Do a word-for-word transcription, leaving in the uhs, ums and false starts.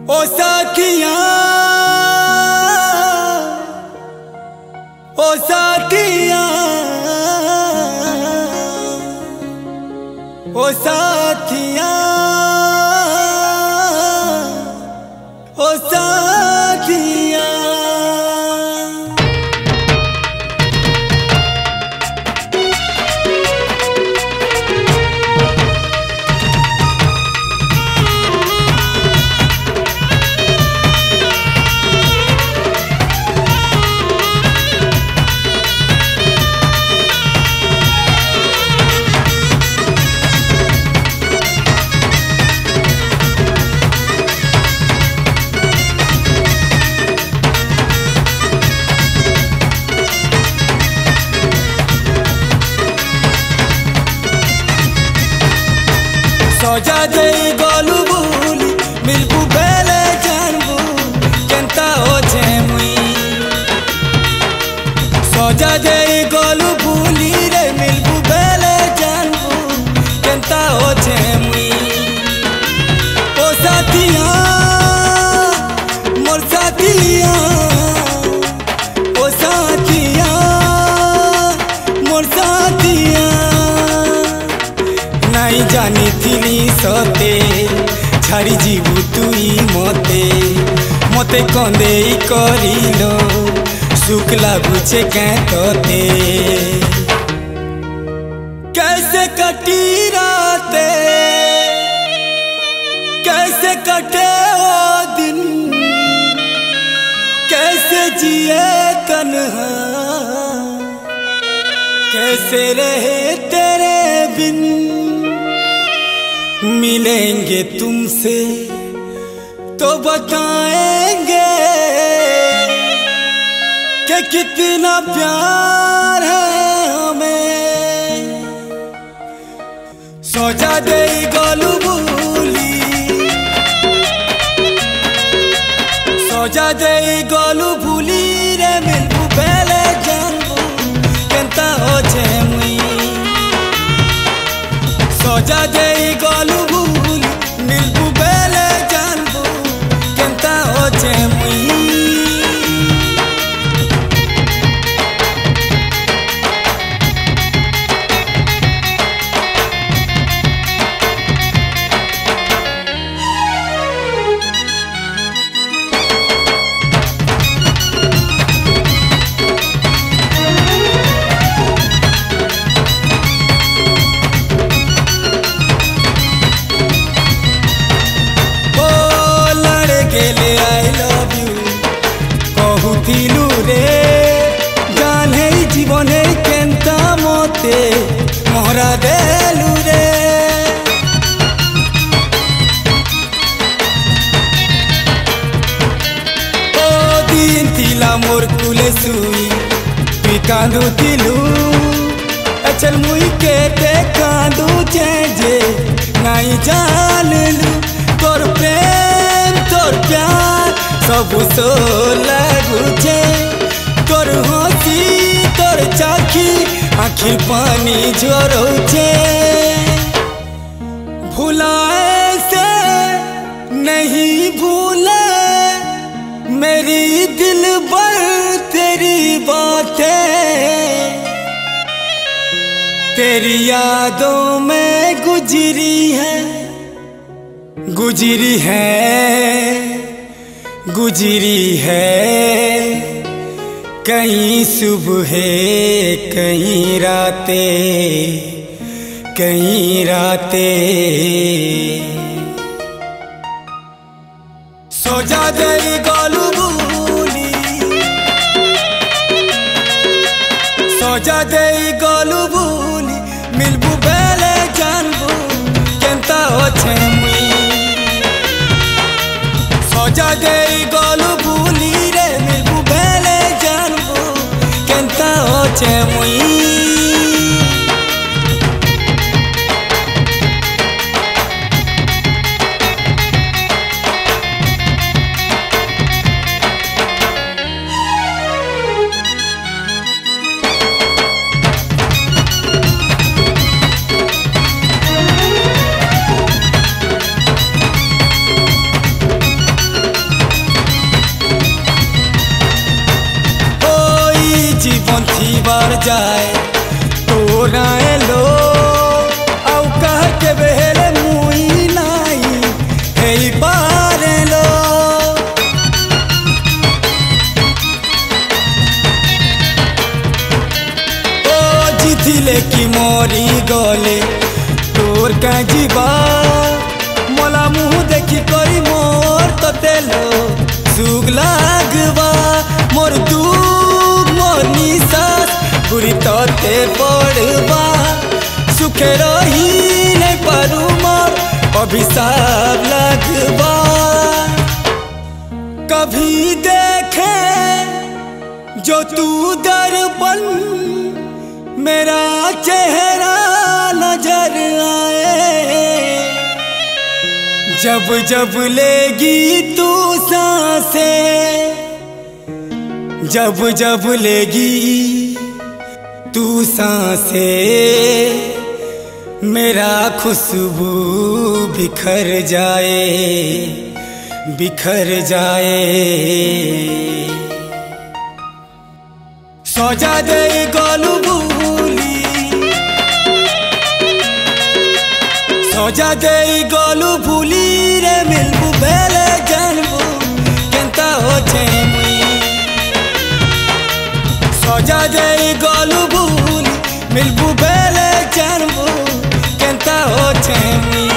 ओ साथिया ओ साथिया ओ साथिया ओ साथिया सजा दे गोलू बुली मिलबू बेले जानबू केंता होछे मुई सजा दे गोलू बुली रे मिलबू बेले जानबू केंता होछे मुई ओ साथिया मोर साथिया ओ साथिया मोर साथिया नाई जानी थिली सते छाड़ी जीवु तुई मते मते कंदे करिलो सुख लागुचे क्या तोते कैसे कटी राते कैसे कटे वो दिन कैसे जिए तन्हा कैसे रहे तेरे बिन मिलेंगे तुमसे तो बताएंगे कि कितना प्यार है हमें सोचा दे गोलू भूली सोचा दे गोलू भूली रे मिलबू बेले जानबू केंता होछे मुई सोचा दे गोलू भूली मिलबू बेले जानबू केंता होछे मुई आई लव यू कहूथिलु रे जाने जीवने केंता मते मोहरा देलु रे ओ दिन थिला मोर कुले सुई तुई कांदुथिलु अचल मुई केते कांदु जे नाई जानलु तोर प्रेम तोर प्यार सब सो लगुचे तोर हंसी तोर चाखी आखिर पानी झरोचे भुलाए से नहीं भूले मेरी दिल भर तेरी बातें तेरी यादों में गुजरी है गुजरी है गुजरी है कहीं सुबह कहीं रातें कहीं रातें सोचा दे गोलू भूली सोचा दे गोलू भूली मिलबू बेले जानबू केंता होछे मुई सोचा दे गोलू भूली रे मिलबू बेले जानबू केंता होछे मुई जाए तोराए लो औ कह के बेले मुई नाई हे पारे लो ओ जिथिले की मोरी गले तोर का जीवा मोला मुँह देखी करी मोर तो तेलो सुग लागवा मोर दुख मोर निसास बुरी तोते पड़वा सुखे रही नहीं पारू मोर अभिशाप लगवा कभी देखे जो तू दर्पण मेरा चेहरा नजर आए जब जब लेगी तू सांसें जब जब लेगी तू सांसें मेरा खुशबू बिखर जाए बिखर जाए सजा दे गलू भूली सजा दे गलू भूली रे मिलबू बेले जानबू केंता होचे मुई सजा दे गलू भूली मिलबू बेले जानबू केंता होचे मुई।